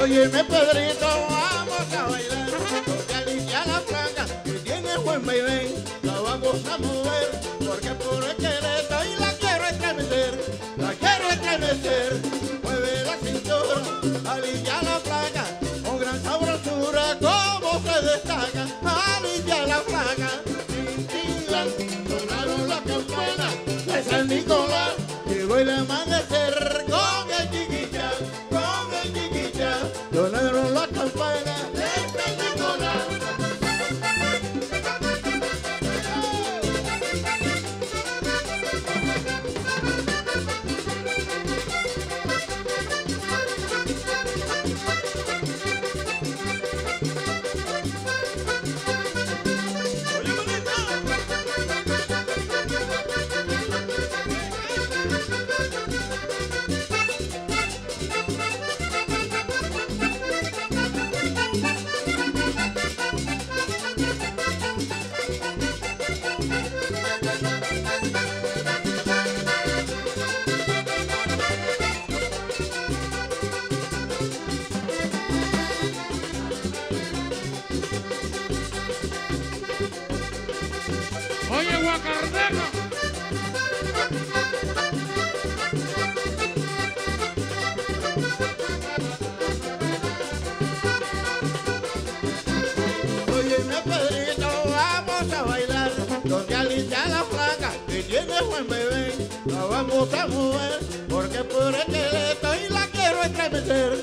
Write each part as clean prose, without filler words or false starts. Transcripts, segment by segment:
Óyeme Pedrito, vamos a bailar, porque Alicia la flaca que tiene buen baile, la vamos a mover, porque por el esqueleto y la quiero estremecer, mueve la cintura, Alicia la flaca, con gran sabrosura, como se destaca, Alicia la flaca, sonaron las campanas de San Nicolás, llegó el amanecer con el chiquicha, sonaron las campanas de San Nicolás. Oye, Guacardeco. Óyeme Pedrito, vamos a bailar, donde Alicia la flaca, que tiene buen bebé, la vamos a mover, porque por el esqueleto y la quiero estremecer,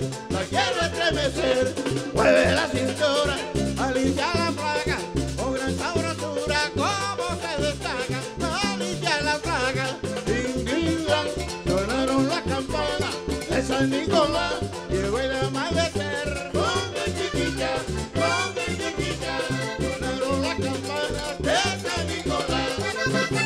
mueve la cintura, Alicia la flaca, con gran sabrosura, como se destaca, Alicia la flaca, sonaron las campanas de San Nicolás, llegó el amanecer, con el chiquicha, sonaron las campanas de San Nicolás.